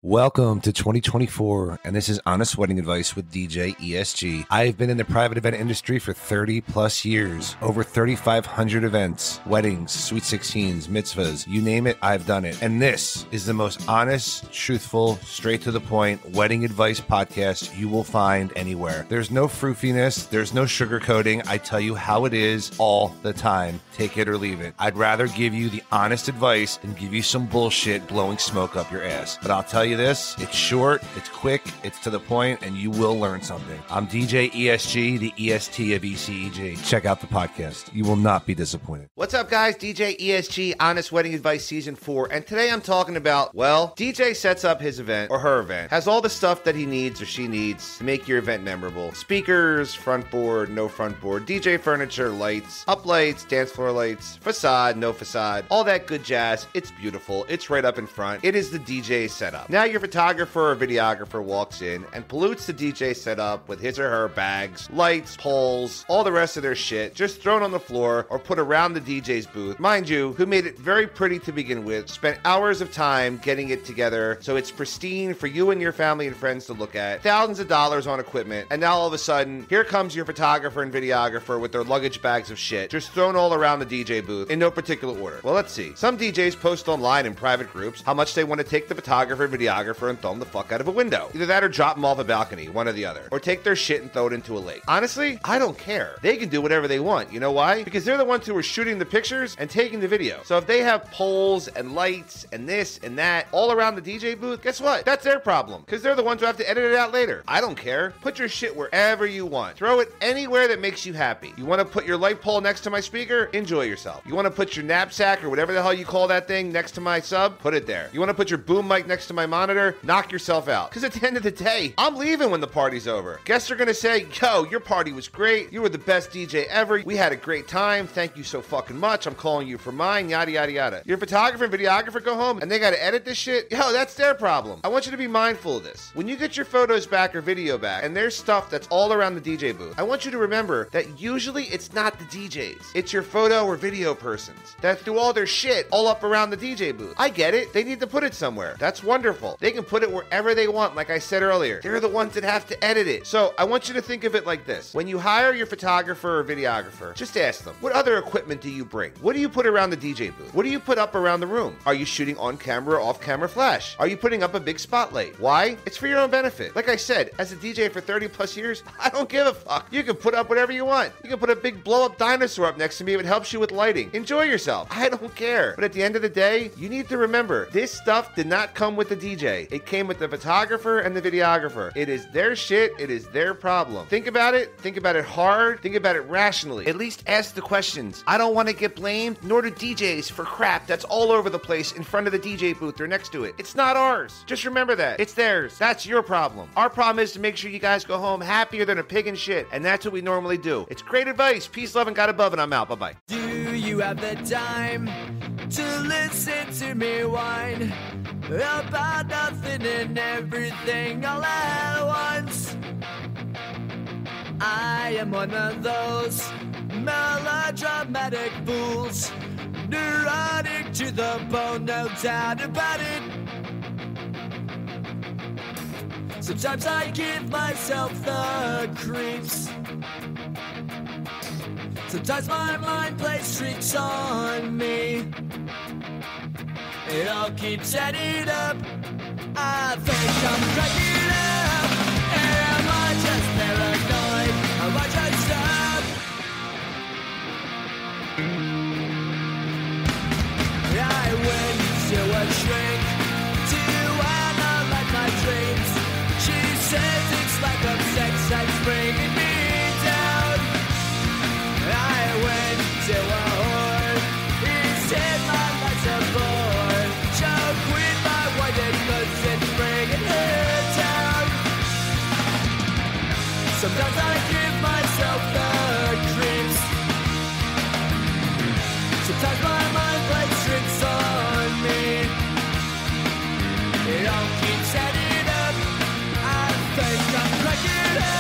Welcome to 2024, and this is Honest Wedding Advice with DJ ESG. I've been in the private event industry for 30 plus years, over 3,500 events, weddings, sweet 16s, mitzvahs, you name it, I've done it. And this is the most honest, truthful, straight to the point wedding advice podcast you will find anywhere. There's no froofiness, there's no sugarcoating. I tell you how it is all the time. Take it or leave it. I'd rather give you the honest advice than give you some bullshit blowing smoke up your ass. But I'll tell you this, it's short, it's quick, it's to the point, and you will learn something. I'm DJ ESG, the EST of ECEG. Check out the podcast. You will not be disappointed. What's up, guys? DJ ESG, Honest Wedding Advice Season 4. And today I'm talking about, well, DJ sets up his event, or her event, has all the stuff that he needs or she needs to make your event memorable. Speakers, front board, no front board, DJ furniture, lights, up lights, dance floor lights, facade, no facade, all that good jazz. It's beautiful. It's right up in front. It is the DJ setup. Now your photographer or videographer walks in and pollutes the DJ setup with his or her bags, lights, poles, all the rest of their shit, just thrown on the floor or put around the DJ's booth. Mind you, who made it very pretty to begin with, spent hours of time getting it together so it's pristine for you and your family and friends to look at, thousands of dollars on equipment, and now all of a sudden, here comes your photographer and videographer with their luggage bags of shit, just thrown all around the DJ booth in no particular order. Well, let's see. Some DJs post online in private groups how much they want to take the photographer and videographer and throw them the fuck out of a window. Either that or drop them off a balcony, one or the other. Or take their shit and throw it into a lake. Honestly, I don't care. They can do whatever they want. You know why? Because they're the ones who are shooting the pictures and taking the video. So if they have poles and lights and this and that all around the DJ booth, guess what? That's their problem. Because they're the ones who have to edit it out later. I don't care. Put your shit wherever you want. Throw it anywhere that makes you happy. You want to put your light pole next to my speaker? Enjoy yourself. You want to put your knapsack or whatever the hell you call that thing next to my sub? Put it there. You want to put your boom mic next to my monitor? Knock yourself out. Because at the end of the day, I'm leaving when the party's over. Guests are going to say, yo, your party was great. You were the best DJ ever. We had a great time. Thank you so fucking much. I'm calling you for mine. Yada, yada, yada. Your photographer and videographer go home and they got to edit this shit? Yo, that's their problem. I want you to be mindful of this. When you get your photos back or video back and there's stuff that's all around the DJ booth, I want you to remember that usually it's not the DJs. It's your photo or video persons that threw all their shit all up around the DJ booth. I get it. They need to put it somewhere. That's wonderful. They can put it wherever they want, like I said earlier. They're the ones that have to edit it. So I want you to think of it like this. When you hire your photographer or videographer, just ask them, what other equipment do you bring? What do you put around the DJ booth? What do you put up around the room? Are you shooting on camera or off camera flash? Are you putting up a big spotlight? Why? It's for your own benefit. Like I said, as a DJ for 30 plus years, I don't give a fuck. You can put up whatever you want. You can put a big blow up dinosaur up next to me if it helps you with lighting. Enjoy yourself. I don't care. But at the end of the day, you need to remember, this stuff did not come with the DJ. It came with the photographer and the videographer. It is their shit. It is their problem. Think about it. Think about it hard. Think about it rationally. At least ask the questions. I don't want to get blamed, nor do DJs, for crap that's all over the place in front of the DJ booth or next to it. It's not ours. Just remember that. It's theirs. That's your problem. Our problem is to make sure you guys go home happier than a pig in shit. And that's what we normally do. It's great advice. Peace, love, and God above, and I'm out. Bye-bye. Do you have the time to listen to me whine about nothing and everything all at once? I am one of those melodramatic fools, neurotic to the bone, no doubt about it. Sometimes I give myself the creeps. Sometimes my mind plays tricks on me. It all keeps adding up. I think I'm cracking up. Am I just paranoid? Am I just up? I went to a shrink to analyze my dreams. She says it's like a sex that's bringing me down. I went to a whore. He said my life's a bore. Choke with my white cause it's bringing her down. Sometimes I give myself the creeps. Sometimes my mind plays tricks on me. It all keeps adding up. I think I'm cracking up.